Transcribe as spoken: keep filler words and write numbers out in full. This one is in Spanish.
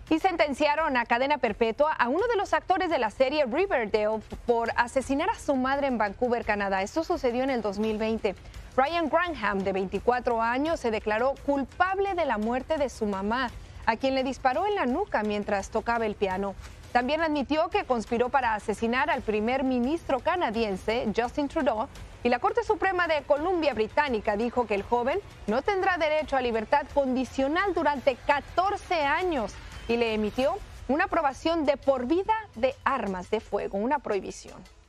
Y sentenciaron a cadena perpetua a uno de los actores de la serie Riverdale por asesinar a su madre en Vancouver, Canadá. Esto sucedió en el dos mil veinte. Ryan Granham, de veinticuatro años, se declaró culpable de la muerte de su mamá, a quien le disparó en la nuca mientras tocaba el piano. También admitió que conspiró para asesinar al primer ministro canadiense, Justin Trudeau, y la Corte Suprema de Columbia Británica dijo que el joven no tendrá derecho a libertad condicional durante catorce años y le emitió una aprobación de por vida de armas de fuego, una prohibición.